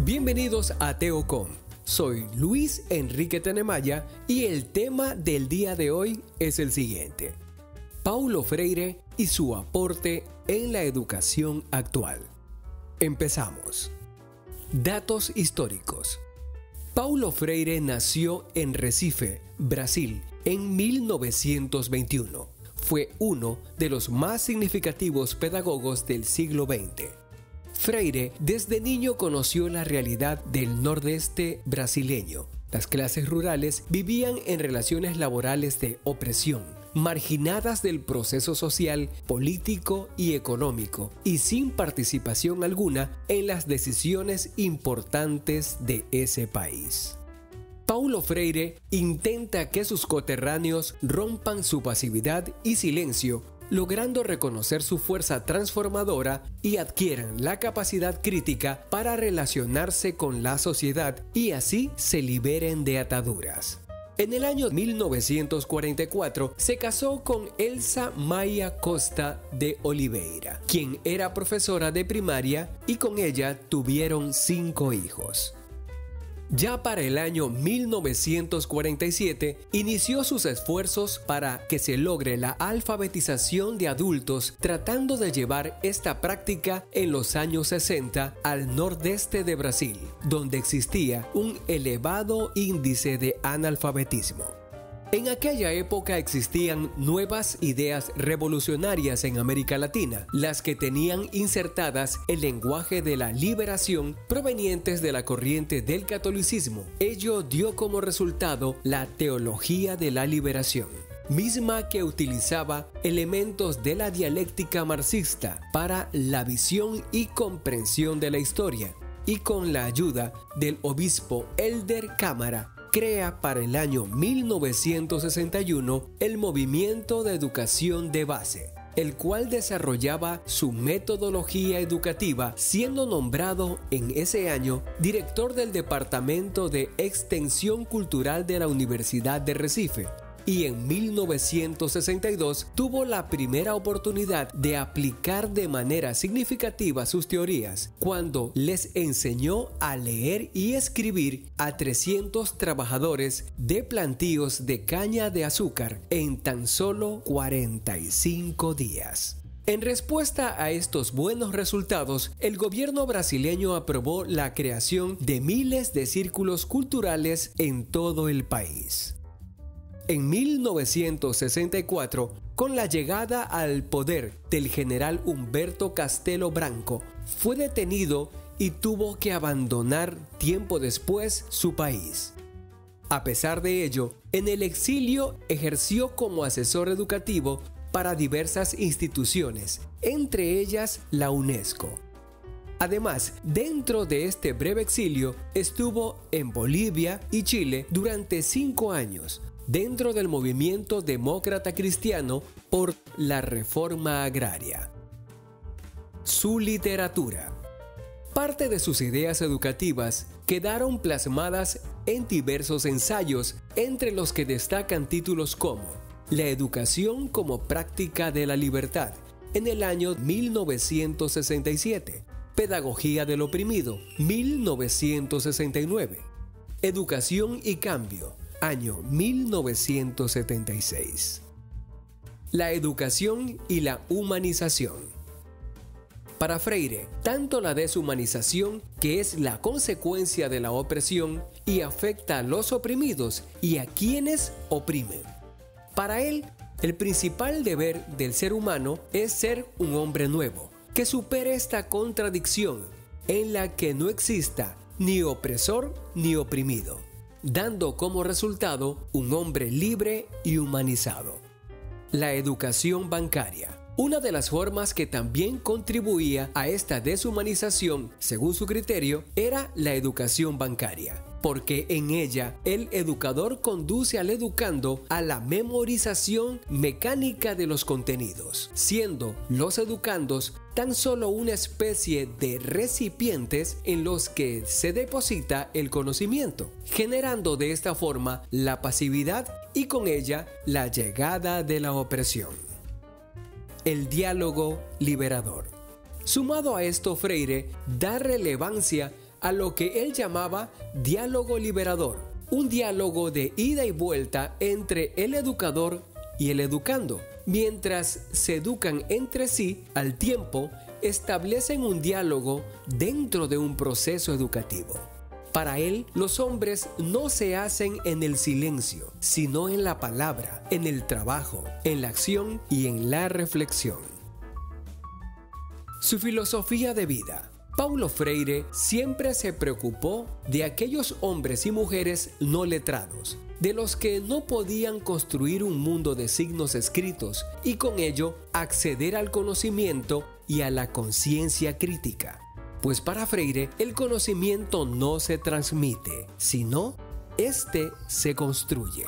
Bienvenidos a Teocom. Soy Luis Enrique Tenemaya y el tema del día de hoy es el siguiente: Paulo Freire y su aporte en la educación actual. Empezamos. Datos históricos. Paulo Freire nació en Recife, Brasil, en 1921. Fue uno de los más significativos pedagogos del siglo XX. Freire desde niño conoció la realidad del nordeste brasileño. Las clases rurales vivían en relaciones laborales de opresión, marginadas del proceso social, político y económico, y sin participación alguna en las decisiones importantes de ese país. Paulo Freire intenta que sus coterráneos rompan su pasividad y silencio, logrando reconocer su fuerza transformadora y adquieran la capacidad crítica para relacionarse con la sociedad y así se liberen de ataduras. En el año 1944 se casó con Elsa Maia Costa de Oliveira, quien era profesora de primaria, y con ella tuvieron 5 hijos. Ya para el año 1947 inició sus esfuerzos para que se logre la alfabetización de adultos, tratando de llevar esta práctica en los años 60 al nordeste de Brasil, donde existía un elevado índice de analfabetismo. En aquella época existían nuevas ideas revolucionarias en América Latina, las que tenían insertadas el lenguaje de la liberación provenientes de la corriente del catolicismo. Ello dio como resultado la teología de la liberación, misma que utilizaba elementos de la dialéctica marxista para la visión y comprensión de la historia, y con la ayuda del obispo Helder Câmara, crea para el año 1961 el Movimiento de Educación de Base, el cual desarrollaba su metodología educativa, siendo nombrado en ese año director del Departamento de Extensión Cultural de la Universidad de Recife. Y en 1962 tuvo la primera oportunidad de aplicar de manera significativa sus teorías, cuando les enseñó a leer y escribir a 300 trabajadores de plantíos de caña de azúcar en tan solo 45 días. En respuesta a estos buenos resultados, el gobierno brasileño aprobó la creación de miles de círculos culturales en todo el país. En 1964, con la llegada al poder del general Humberto Castelo Branco, fue detenido y tuvo que abandonar tiempo después su país. A pesar de ello, en el exilio ejerció como asesor educativo para diversas instituciones, entre ellas la UNESCO. Además, dentro de este breve exilio, estuvo en Bolivia y Chile durante 5 años, dentro del movimiento demócrata cristiano por la reforma agraria. Su literatura. Parte de sus ideas educativas quedaron plasmadas en diversos ensayos, entre los que destacan títulos como La educación como práctica de la libertad, en el año 1967, Pedagogía del oprimido, 1969, Educación y cambio, año 1976. La educación y la humanización. Para Freire, tanto la deshumanización, que es la consecuencia de la opresión y afecta a los oprimidos y a quienes oprimen. Para él, el principal deber del ser humano es ser un hombre nuevo, que supere esta contradicción en la que no exista ni opresor ni oprimido, dando como resultado un hombre libre y humanizado. La educación bancaria. Una de las formas que también contribuía a esta deshumanización, según su criterio, era la educación bancaria, porque en ella el educador conduce al educando a la memorización mecánica de los contenidos, siendo los educandos tan solo una especie de recipientes en los que se deposita el conocimiento, generando de esta forma la pasividad y con ella la llegada de la opresión. El diálogo liberador. Sumado a esto, Freire da relevancia a lo que él llamaba diálogo liberador, un diálogo de ida y vuelta entre el educador y el educando. Mientras se educan entre sí, al tiempo establecen un diálogo dentro de un proceso educativo. Para él, los hombres no se hacen en el silencio, sino en la palabra, en el trabajo, en la acción y en la reflexión. Su filosofía de vida. Paulo Freire siempre se preocupó de aquellos hombres y mujeres no letrados, de los que no podían construir un mundo de signos escritos y con ello acceder al conocimiento y a la conciencia crítica. Pues para Freire el conocimiento no se transmite, sino este se construye.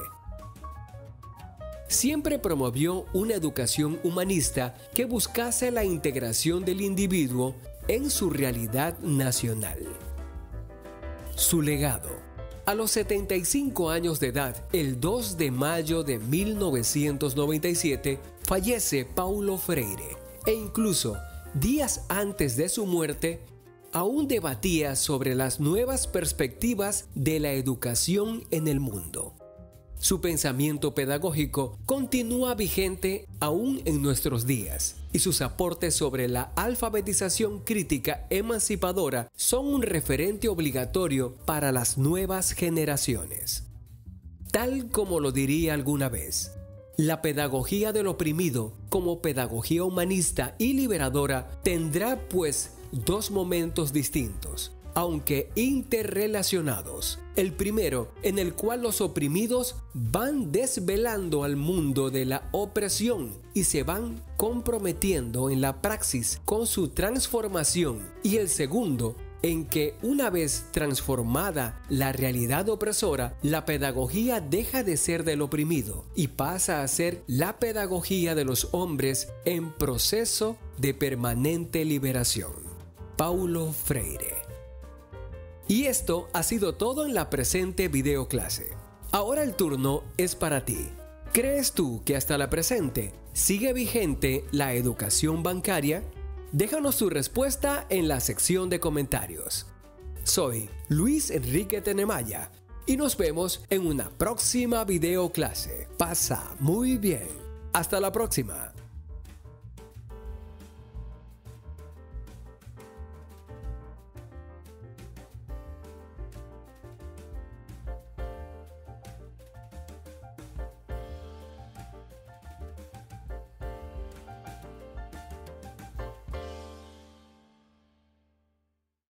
Siempre promovió una educación humanista que buscase la integración del individuo en su realidad nacional. Su legado. A los 75 años de edad, el 2 de mayo de 1997, fallece Paulo Freire e incluso días antes de su muerte, aún debatía sobre las nuevas perspectivas de la educación en el mundo. Su pensamiento pedagógico continúa vigente aún en nuestros días, y sus aportes sobre la alfabetización crítica emancipadora son un referente obligatorio para las nuevas generaciones. Tal como lo diría alguna vez, la pedagogía del oprimido, como pedagogía humanista y liberadora, tendrá pues dos momentos distintos, aunque interrelacionados. El primero, en el cual los oprimidos van desvelando al mundo de la opresión y se van comprometiendo en la praxis con su transformación. Y el segundo, en que una vez transformada la realidad opresora, la pedagogía deja de ser del oprimido y pasa a ser la pedagogía de los hombres en proceso de permanente liberación. Paulo Freire. Y esto ha sido todo en la presente videoclase. Ahora el turno es para ti. ¿Crees tú que hasta la presente sigue vigente la educación bancaria? Déjanos tu respuesta en la sección de comentarios. Soy Luis Enrique Tenemaya y nos vemos en una próxima videoclase. Pasa muy bien. Hasta la próxima.